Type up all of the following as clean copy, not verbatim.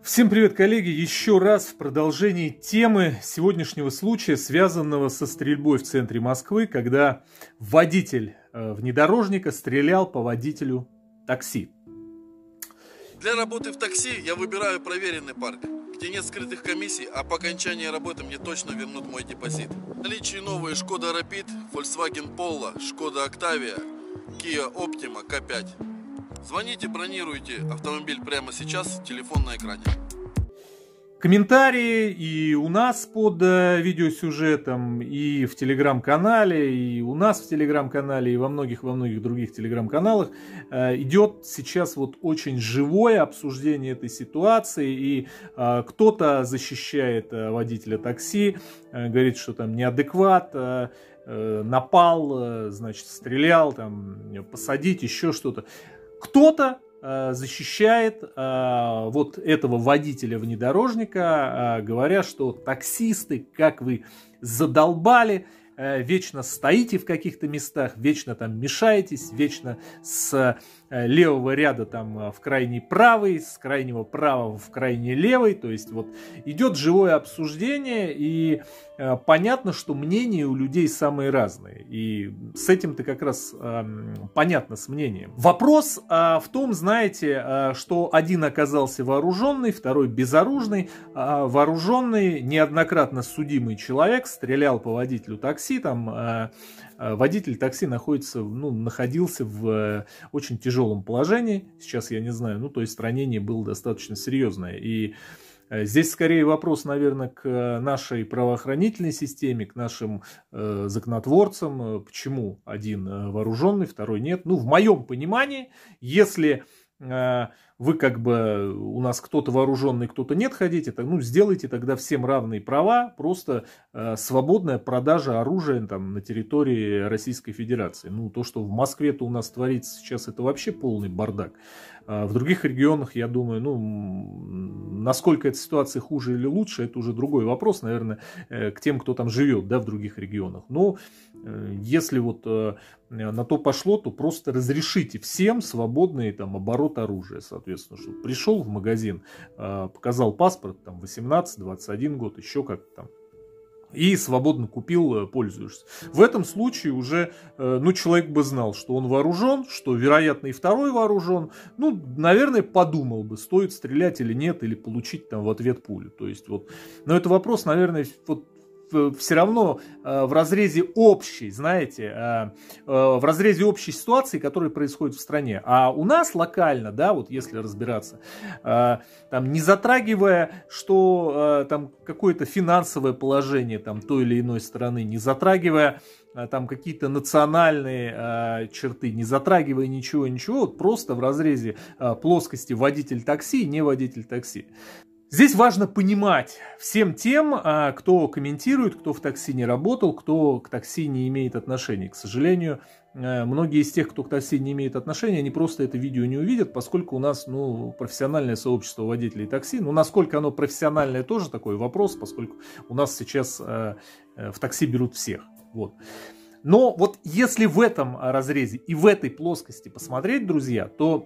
Всем привет, коллеги! Еще раз в продолжении темы сегодняшнего случая, связанного со стрельбой в центре Москвы, когда водитель внедорожника стрелял по водителю такси. Для работы в такси я выбираю проверенный парк, где нет скрытых комиссий, а по окончании работы мне точно вернут мой депозит. В наличии новые Шкода Rapid, Volkswagen Polo, Шкода Octavia, Kia Optima K5. Звоните, бронируйте автомобиль прямо сейчас, телефон на экране. Комментарии и у нас под видеосюжетом, и в телеграм-канале, и у нас в телеграм-канале, и во многих других телеграм-каналах идет сейчас вот очень живое обсуждение этой ситуации, и кто-то защищает водителя такси, говорит, что там неадекват, напал, значит, стрелял, там, посадить, еще что-то. Кто-то защищает вот этого водителя внедорожника, говоря, что таксисты, как вы задолбали, вечно стоите в каких-то местах, вечно там мешаетесь, вечно с левого ряда там в крайний правый, с крайнего правого в крайний левый, то есть вот идет живое обсуждение, и понятно, что мнения у людей самые разные, и с этим-то как раз понятно, с мнением. Вопрос в том, знаете, что один оказался вооруженный, второй безоружный. Вооруженный, неоднократно судимый человек стрелял по водителю такси, там водитель такси находился в очень тяжелом положении, сейчас я не знаю, то есть ранение было достаточно серьезное, и здесь скорее вопрос, наверное, к нашей правоохранительной системе, к нашим законотворцам, почему один вооруженный, второй нет. В моем понимании, если вы у нас кто-то вооруженный, кто-то нет хотите, сделайте тогда всем равные права, просто свободная продажа оружия там на территории Российской Федерации. То, что в Москве-то у нас творится сейчас, это вообще полный бардак. В других регионах, я думаю, насколько эта ситуация хуже или лучше, это уже другой вопрос, наверное, к тем, кто там живет, в других регионах. Но если на то пошло, то просто разрешите всем свободный оборот оружия, соответственно, что пришел в магазин, показал паспорт, 18-21 год, еще как-то там, и свободно купил, пользуешься. В этом случае уже, человек бы знал, что он вооружен, что, вероятно, и второй вооружен. Наверное, подумал бы, стоит стрелять или нет, или получить в ответ пулю. То есть, но это вопрос, наверное, все равно в разрезе общей, знаете, в разрезе общей ситуации, которая происходит в стране. А у нас локально, если разбираться, не затрагивая, что там какое-то финансовое положение той или иной страны, не затрагивая какие-то национальные черты, не затрагивая ничего, просто в разрезе плоскости водитель такси и не водитель такси. Здесь важно понимать всем тем, кто комментирует, кто в такси не работал, кто к такси не имеет отношения. К сожалению, многие из тех, кто к такси не имеет отношения, они просто это видео не увидят, поскольку у нас профессиональное сообщество водителей такси. Насколько оно профессиональное, тоже такой вопрос, поскольку у нас сейчас в такси берут всех. Но если в этом разрезе и в этой плоскости посмотреть, друзья, то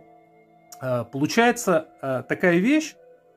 получается такая вещь.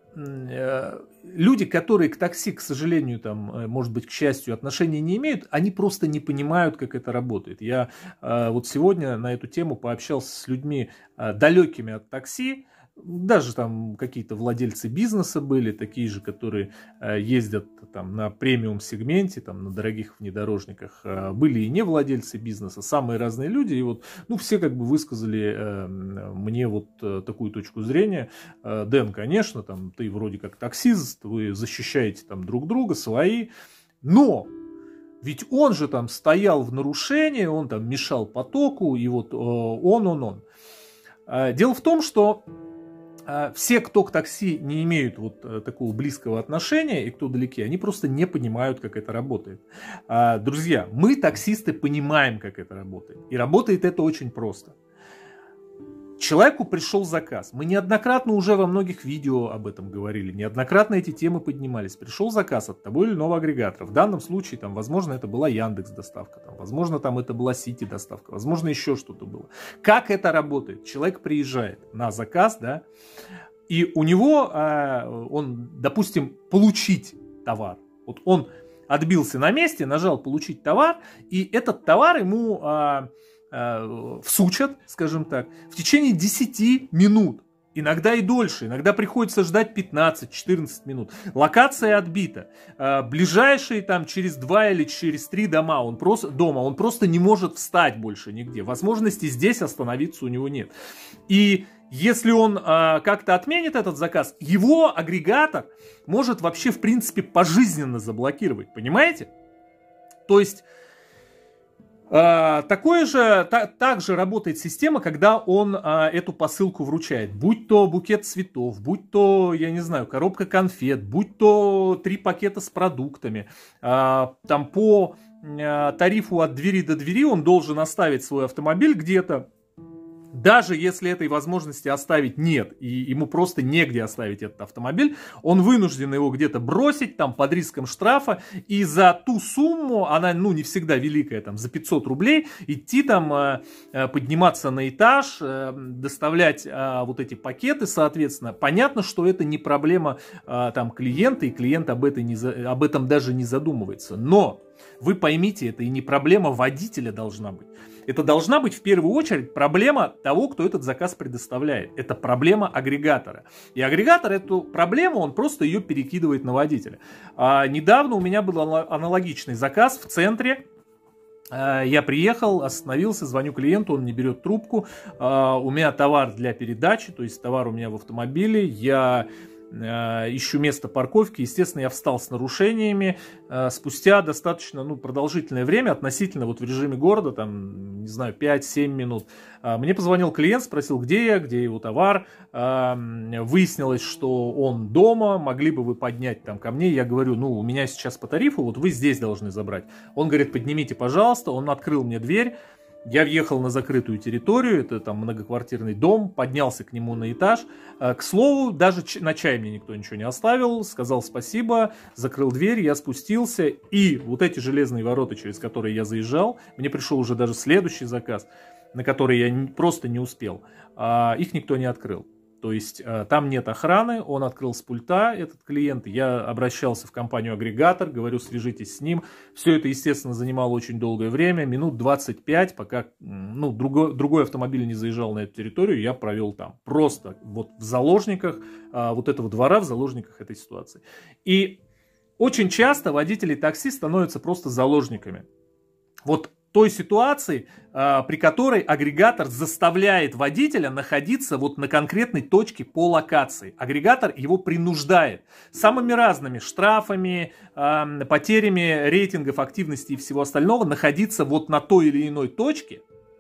Люди, которые к такси, к сожалению, может быть, к счастью, отношения не имеют, они просто не понимают, как это работает. Я сегодня на эту тему пообщался с людьми, далекими от такси. Даже какие-то владельцы бизнеса были, такие же, которые ездят на премиум сегменте, на дорогих внедорожниках. Были и не владельцы бизнеса, самые разные люди. И все высказали мне такую точку зрения. Дэн, конечно, ты вроде как таксист, вы защищаете друг друга, свои, но ведь он же стоял в нарушении, он мешал потоку, и он. Дело в том, что все, кто к такси не имеют такого близкого отношения и кто далеки, они просто не понимают, как это работает. Друзья, мы, таксисты, понимаем, как это работает. И работает это очень просто. Человеку пришел заказ. Мы неоднократно уже во многих видео об этом говорили. Неоднократно эти темы поднимались. Пришел заказ от того или иного агрегатора. В данном случае, возможно, это была Яндекс доставка. Возможно, это была Сити доставка. Возможно, еще что-то было. Как это работает? Человек приезжает на заказ, И у него, он, допустим, получить товар. Вот он отбился на месте, нажал получить товар, и этот товар ему всучат, скажем так, в течение 10 минут. Иногда и дольше, иногда приходится ждать 15-14 минут. Локация отбита. Ближайшие там через 2 или через 3 дома он просто не может встать больше нигде. Возможности здесь остановиться у него нет. И если он как-то отменит этот заказ, его агрегатор может вообще в принципе пожизненно заблокировать. Понимаете? То есть также работает система, когда он эту посылку вручает. Будь то букет цветов, будь то, я не знаю, коробка конфет, будь то 3 пакета с продуктами. Там по тарифу от двери до двери он должен оставить свой автомобиль где-то. Даже если этой возможности оставить нет, и ему просто негде оставить этот автомобиль, он вынужден его где-то бросить, там, под риском штрафа, и за ту сумму, она, не всегда великая, там, за 500 рублей, идти там, подниматься на этаж, доставлять вот эти пакеты, соответственно. Понятно, что это не проблема там клиента, и клиент об этом даже не задумывается. Но вы поймите, это и не проблема водителя должна быть. Это должна быть в первую очередь проблема того, кто этот заказ предоставляет. Это проблема агрегатора. И агрегатор эту проблему, он просто ее перекидывает на водителя. Недавно у меня был аналогичный заказ в центре. Я приехал, остановился, звоню клиенту, он не берет трубку. У меня товар для передачи, то есть товар у меня в автомобиле. Я ищу место парковки. Естественно, я встал с нарушениями. Спустя достаточно продолжительное время, относительно в режиме города, там, не знаю, 5-7 минут, мне позвонил клиент, спросил, где я, где его товар. Выяснилось, что он дома, могли бы вы поднять там ко мне. Я говорю, у меня сейчас по тарифу, вот вы здесь должны забрать. Он говорит, поднимите, пожалуйста. Он открыл мне дверь. Я въехал на закрытую территорию, это там многоквартирный дом, поднялся к нему на этаж. К слову, даже на чай мне никто ничего не оставил, сказал спасибо, закрыл дверь, я спустился, и вот эти железные ворота, через которые я заезжал, мне пришел уже даже следующий заказ, на который я просто не успел, их никто не открыл. То есть там нет охраны, он открыл с пульта, этот клиент, я обращался в компанию-агрегатор, говорю, свяжитесь с ним. Все это, естественно, занимало очень долгое время, минут 25, пока другой автомобиль не заезжал на эту территорию, я провел там. Просто вот в заложниках вот этого двора, в заложниках этой ситуации. И очень часто водители такси становятся просто заложниками. Вот той ситуации, при которой агрегатор заставляет водителя находиться вот на конкретной точке по локации. Агрегатор его принуждает самыми разными штрафами, потерями рейтингов, активности и всего остального находиться вот на той или иной точке,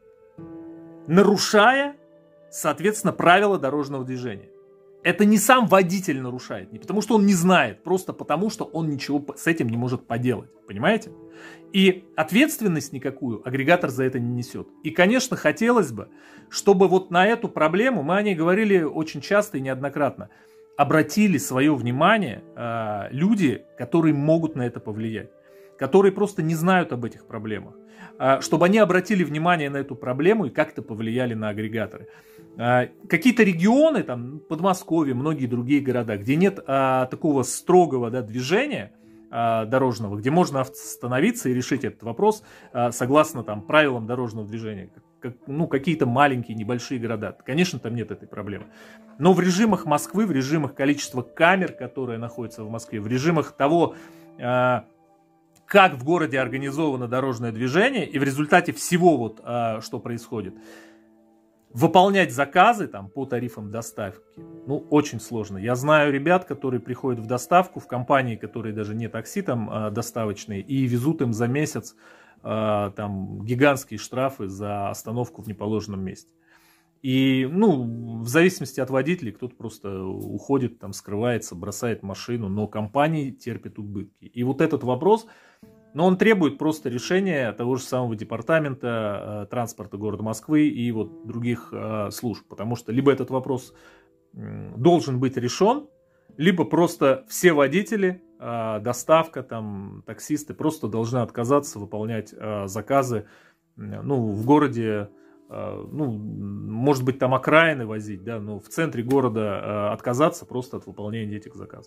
нарушая, соответственно, правила дорожного движения. Это не сам водитель нарушает, не потому что он не знает, просто потому что он ничего с этим не может поделать, понимаете? И ответственность никакую агрегатор за это не несет. И, конечно, хотелось бы, чтобы вот на эту проблему, мы о ней говорили очень часто и неоднократно, обратили свое внимание люди, которые могут на это повлиять, которые просто не знают об этих проблемах, чтобы они обратили внимание на эту проблему и как-то повлияли на агрегаторы. Какие-то регионы, там, Подмосковье, многие другие города, где нет такого строгого движения дорожного, где можно остановиться и решить этот вопрос согласно там, правилам дорожного движения. Какие-то маленькие, небольшие города. Конечно, там нет этой проблемы. Но в режимах Москвы, в режимах количества камер, которые находятся в Москве, в режимах того, как в городе организовано дорожное движение, и в результате всего, что происходит, выполнять заказы там, по тарифам доставки, очень сложно. Я знаю ребят, которые приходят в доставку в компании, которые даже не такси там доставочные, и везут им за месяц там гигантские штрафы за остановку в неположенном месте. И, в зависимости от водителей, кто-то просто уходит, там, скрывается, бросает машину, но компании терпят убытки. И вот этот вопрос, он требует просто решения того же самого департамента транспорта города Москвы и вот других служб. Потому что либо этот вопрос должен быть решен, либо просто все водители, доставка, там, таксисты просто должны отказаться выполнять заказы в городе, ну, может быть, там окраины возить, да, но в центре города отказаться просто от выполнения этих заказов.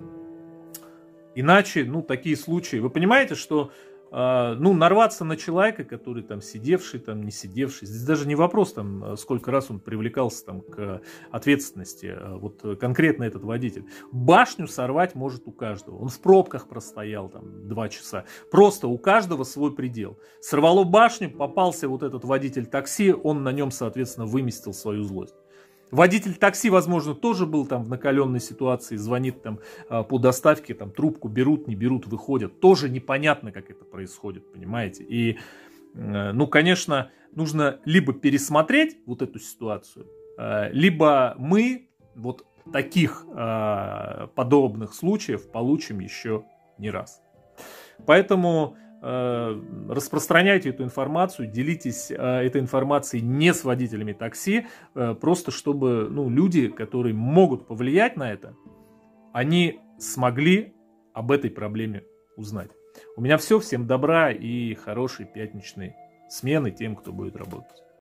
Иначе, ну, такие случаи, вы понимаете, что, ну, нарваться на человека, который там сидевший, там не сидевший, здесь даже не вопрос, там, сколько раз он привлекался там к ответственности, вот конкретно этот водитель. Башню сорвать может у каждого, он в пробках простоял там 2 часа, просто у каждого свой предел. Сорвало башню, попался вот этот водитель такси, он на нем, соответственно, выместил свою злость. Водитель такси, возможно, тоже был там в накаленной ситуации, звонит там по доставке, там трубку берут, не берут, выходят. Тоже непонятно, как это происходит, понимаете? И, ну, конечно, нужно либо пересмотреть вот эту ситуацию, либо мы вот таких подобных случаев получим еще не раз. Поэтому распространяйте эту информацию, делитесь этой информацией не с водителями такси, просто чтобы, ну, люди, которые могут повлиять на это, они смогли об этой проблеме узнать. У меня все. Всем добра и хорошей пятничной смены тем, кто будет работать.